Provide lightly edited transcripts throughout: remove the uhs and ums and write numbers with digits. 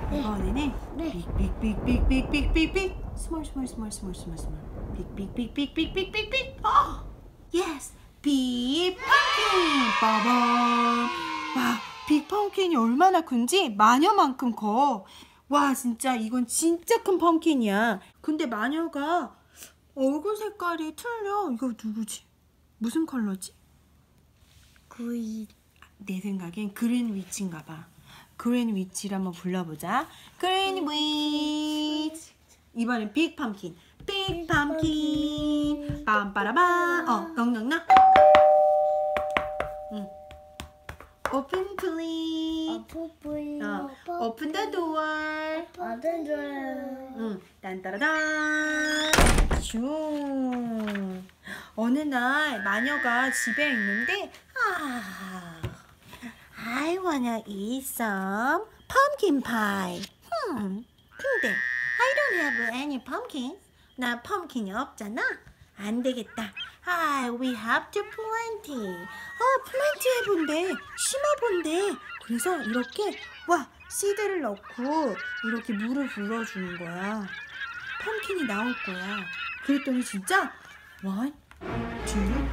이번에는 빅빅빅빅빅빅빅빅 스몰 빅빅빅빅빅빅빅빅 예스 빅 펌킨 빠밤. 와, 빅 펌킨이 얼마나 큰지 마녀만큼 커. 와, 진짜 이건 진짜 큰 펌킨이야. 근데 마녀가 얼굴 색깔이 틀려. 이거 누구지? 무슨 컬러지? 내 생각엔 그린위치인가 봐. 그린위치를 한번 불러보자. 그린위치. 이번엔 빅 펌킨. 빅 펌킨. 빰빠라밤. 엉엉나. Open please. Open the door. 딴따라단. 슝. 어느 날 마녀가 집에 있는데 I wanna eat some pumpkin pie. 근데 I don't have any pumpkins. 나 펌킨이 없잖아. 안 되겠다. We have to plant it. 플랜트 해본대. 심어본대. 그래서 이렇게 씨드를 넣고 이렇게 물을 불어주는 거야. 펌킨이 나올 거야. 그랬더니 진짜 1, 2, 3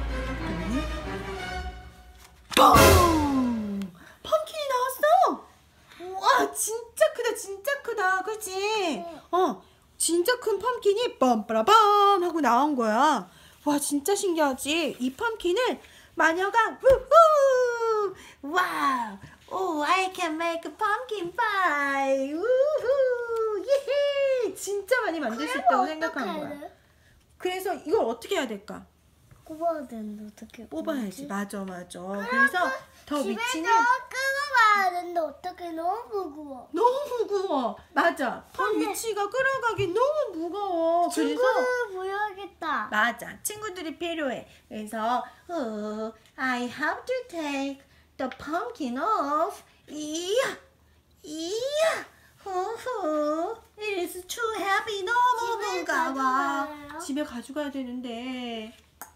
뻥! 펌킨이 나왔어. 와, 진짜 크다. 진짜 크다. 그치? 진짜 큰 펌킨이 빰빠라밤 하고 나온 거야. 와, 진짜 신기하지? 이 펌킨을 마녀가 우후! 와우! 오, I can make a pumpkin pie! 우후! 예헤! 진짜 많이 만들 수 있다고 생각한 거야. 그래서 이걸 어떻게 해야 될까? 뽑아야 되는데 어떻게 뽑아야지. 맞아. 그래서 더 위치는 끌어가야 되는데 어떻게 너무 무거워. 너무 무거워. 맞아. 더 위치가 끌어가기 너무 무거워. 친구 보여야겠다. 맞아. 친구들이 필요해. 그래서 I have to take the pumpkin off. 이야. It is too heavy. 너무 무거워. 집에 가져가야 되는데.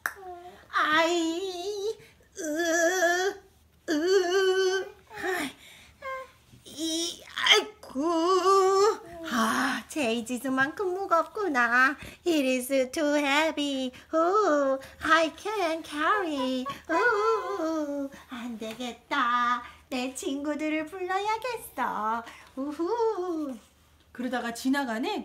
제이지수만큼 무겁구나. It is too heavy. I can't carry. 안 되겠다. 내 친구들을 불러야겠어. 그러다가 지나가는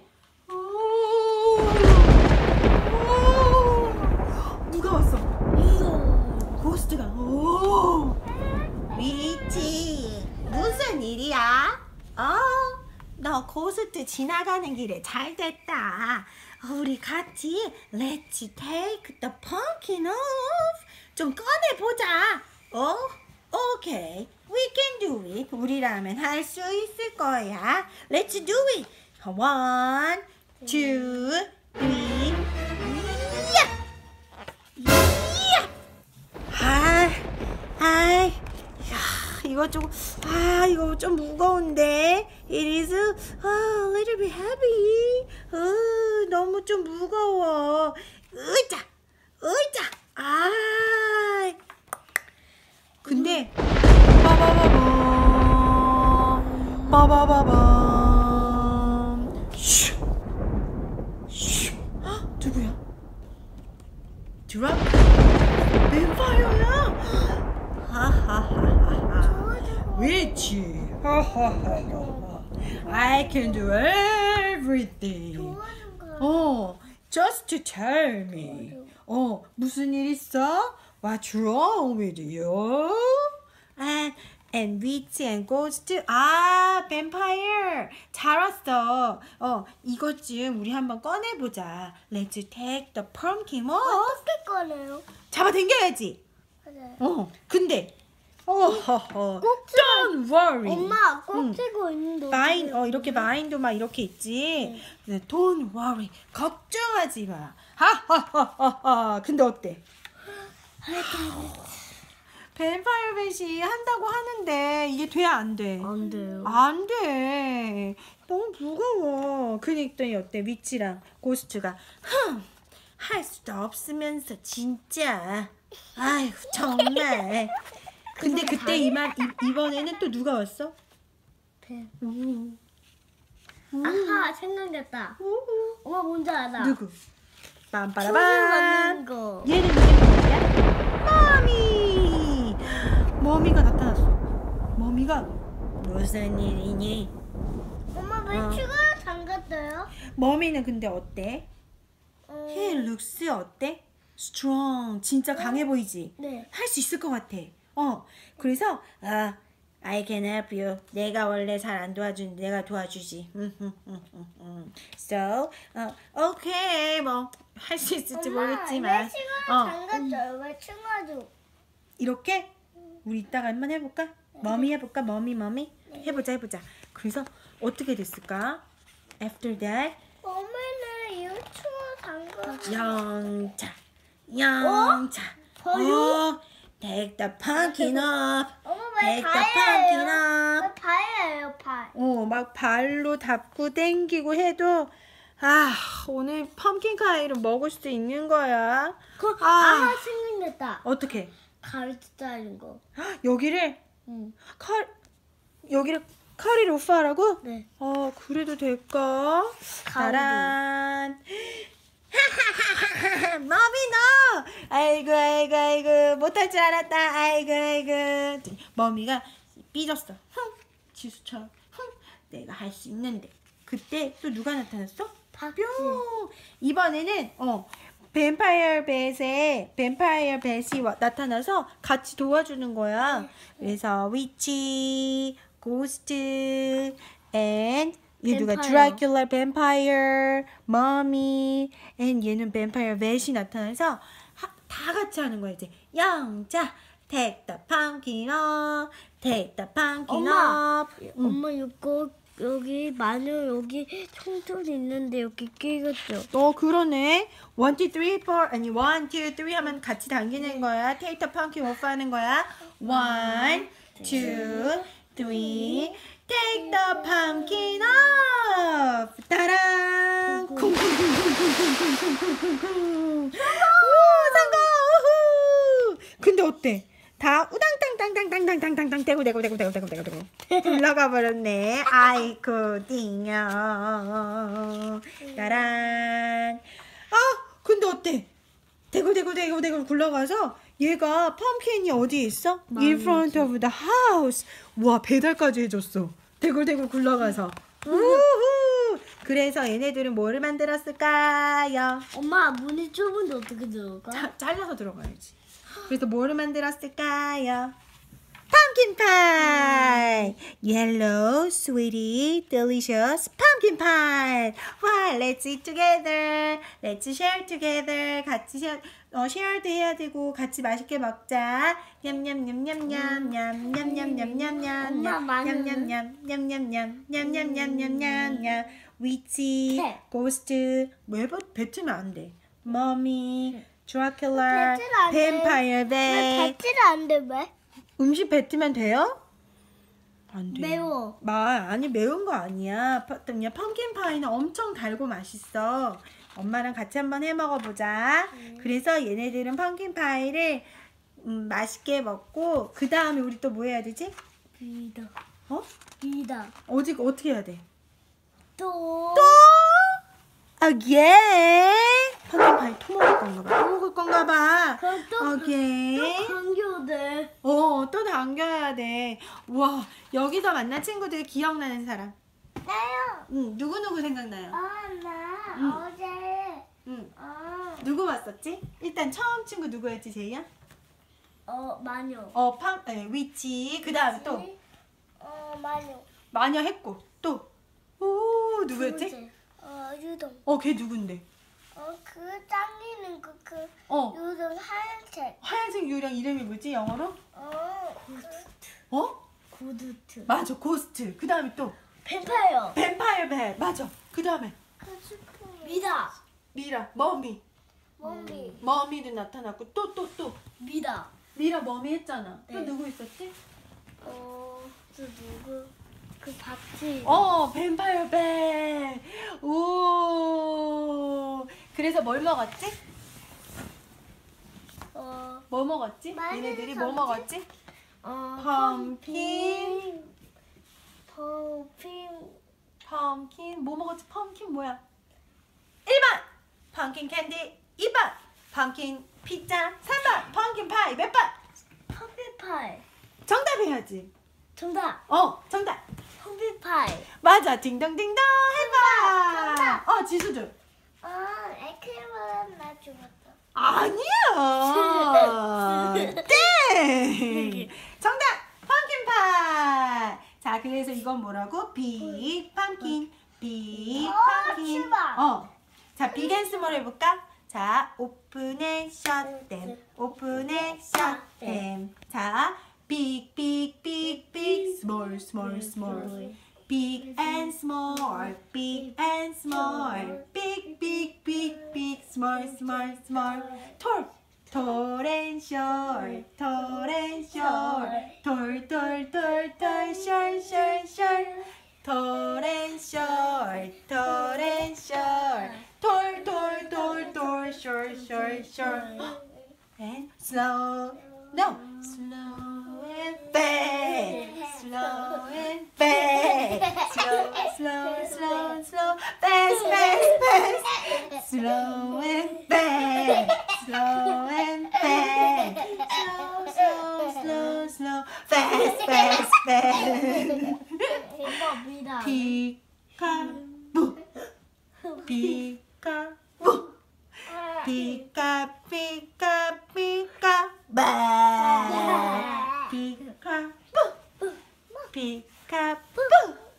누가 왔어? 고스트가. 위치 무슨 일이야? 너 고스트 지나가는 길에 잘 됐다. 우리 같이 Let's take the pumpkin off. 좀 꺼내보자. 오케이. We can do it. 우리라면 할 수 있을 거야. Let's do it. 1, 2, 3. 이거 좀 무거운데. It is a little bit heavy. 너무 좀 무거워. 의자. 근데 빠바바밤. 누구야? 드랍? 뱀파이어야? 위치. I can do everything. Just to tell me. 무슨 일 있어? What's wrong with you? And witch and ghost. 뱀파이어. 잘 왔어. 이것 좀 우리 한번 꺼내보자. Let's take the pumpkin off. 어떻게 꺼내요? 잡아당겨야지. 맞아요. 근데 Don't worry. 엄마 꼭 쥐고 있는데. 이렇게 마인도 막 이렇게 있지. 네. Don't worry. 걱정하지 마. 하하하하. 근데 어때? 뱀파이어 뱃이 한다고 하는데 이게 돼 안 돼? 안 돼요. 안 돼. 너무 무거워. 그랬더니 어때? 위치랑 고스트가 할 수도 없으면서 진짜. 아휴 정말. 근데 그때 이번에는 또 누가 왔어? 뱀. 아하, 생각났다. 엄마 뭔지 알아? 누구? 손을 빰빠라밤. 만드는 거. 얘는 누구야? 머미. 머미가 나타났어. 머미가 무슨 일이니? 엄마 왜 어. 추가로 담갔어요? 머미는 근데 어때? He looks 어때? Strong. 진짜 강해 보이지? 네. 할 수 있을 것 같아. 그래서 I can help you. 내가 원래 잘 안 도와주는데 내가 도와주지. So, okay. 뭐 할 수 있을지 모르겠지만. 왜 추가로 담갔어요? 왜 추가로? 이렇게 우리 이따가 한번 해볼까? 머미 해볼까? 머미 해보자. 그래서 어떻게 됐을까? After that, 엄마는 이거 추가로 담갔어. 영차. 벌요? Take the pumpkin up. 엄마 왜 Take the pumpkin 발이에요? up. 왜 발이에요, 발? 막 발로 잡고 당기고 해도 오늘 펌킨 카이를 먹을 수 있는 거야. 아하, 생각났다. 어떻게? 가르치자는 거. 여기를 응. 여기를 카리를 오빠라고? 네. 그래도 될까? 가리로. 따란. 머미 너! 아이고 못할 줄 알았다. 아이고. 머미가 삐졌어. 지수처럼. 내가 할 수 있는데. 그때 또 누가 나타났어? 박쥐. 뿅! 이번에는 뱀파이어 뱃이 나타나서 같이 도와주는 거야. 그래서 위치, 고스트, and 얘 누가 뱀파이어. 드라큘라 뱀파이어, 머미, and 얘는 뱀파이어 뱃이 나타나서 다 같이 하는 거야 이제. 영자, take the pumpkin up, take the pumpkin 엄마. up. 엄마 이거 여기 마늘 여기 총소리 있는데 여기 끼겠죠? 그러네. 1, 2, 3, 4 아니 1, 2, 3 하면 같이 당기는 거야. Take the pumpkin off 하는 거야. 1, 2, 3 Take the pumpkin off. 따란. 쿵쿵쿵쿵쿵쿵쿵쿵쿵쿵. 성공. 우후. 근데 어때? 다 우당땅땅땅땅땅땅땅 떼고 굴러가 버렸네. 아이고 띵요. 따란. 근데 어때? 대고 굴러가서 얘가 펌킨이 어디에 있어? In front of the house. 와, 배달까지 해줬어. 대고 굴러가서. 우후. 그래서 얘네들은 뭐를 만들었을까요? 엄마 문이 좁은데 어떻게 들어가? 잘라서 들어가야지. 그래서 뭐를 만들었을까요? pumpkin pie. Yellow, sweetie, delicious pumpkin pie. 와, let's eat together. Let's share together. 같이 쉐어도 해야 되고 같이 맛있게 먹자. 냠냠냠냠냠냠냠냠냠냠냠. 엄마, 마늘은? 냠냠냠냠냠냠냠냠냠냠냠. 위치, 고스트. 왜 뱉으면 안 돼? 머미, 드라큘라, 뱉으면 안 돼. 뱀파이어 왜 배. 뱉지를 안 돼, 왜? 음식 뱉으면 돼요? 안 돼. 매워. 아니 매운 거 아니야. 그냥 펌킨 파이는 엄청 달고 맛있어. 엄마랑 같이 한번 해 먹어보자. 그래서 얘네들은 펌킨 파이를 맛있게 먹고 그 다음에 우리 또 뭐 해야 되지? 비다. 어? 비다. 어떻게 해야 돼? 또. again. 펌킨 파이 또 먹을 건가 봐. 그럼 또 again. 감겨도 돼. 또 당겨야 돼. 와, 여기서 만난 친구들 기억나는 사람. 나요. 누구 생각나요? 나 어제. 누구 왔었지? 일단 처음 친구 누구였지, 제이야? 마녀. 위치. 그 다음 또 마녀. 마녀 했고 또 누구였지? 유동. 걔 누군데? 그 당기는 그 유동 하얀색. 하얀색 유령 이름이 뭐지, 영어로? 고두트. 맞아, 고스트. 그 다음에 또 뱀파이어. 뱀파이어 배. 맞아. 그 다음에 미다. 미라, 머미. 멍미. 머미도 나타났고 또 미다. 미라 머미 했잖아. 또 네. 누구 있었지? 또 누구? 그 박쥐. 뱀파이어 배. 오. 그래서 뭘 먹었지? 뭐 먹었지? 마늘 얘네들이 뭐 섭취? 먹었지? 펌킨. 펌킨 뭐 먹었지? 펌킨 뭐야? 1번 펌킨 캔디, 2번 펌킨 피자, 3번 펌킨 파이. 몇 번? 펌킨파이. 정답 해야지. 정답. 정답. 펌킨파이. 맞아. 딩동딩동 해봐. 정답. 지수도. 에크림은 나 죽었어. 아니야. 땡. 정답. 펌킨 파이. 자, 그래서 이건 뭐라고? 빅 펌킨. 빅 펌킨. 출발. 자, 빅 앤 스몰 해볼까? 자, 오픈 앤 셧댐. 오픈 앤 셧댐. 자, 빅, 빅, 빅, 빅, 스몰, 스몰, 스몰. Big and small, big and small, big, big, big, big, small, small, small. Tall, tall and short, tall and short, tall, tall, tall, tall, short, short, short. Tall and short, tall and short, tall, tall, tall, tall, short, short, short. And slow, no, slow and fast, slow and fast, slow, slow, slow, slow, fast, fast, fast, slow and fast, slow and fast, slow, slow, slow, slow, fast, fast, fast. 정답이다. 피카부, 피카부. 피카 피카 피카 바 피카부 피카부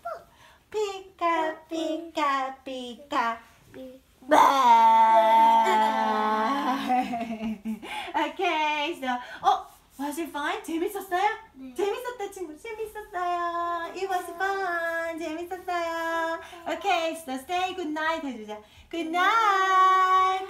피카 피카 피카 바. Okay, so was it fun? 재밌었어요? 네. 재밌었다 친구. 재밌었어요. It was fun. 재밌었어요. Okay, so say good night 해주자. Good night.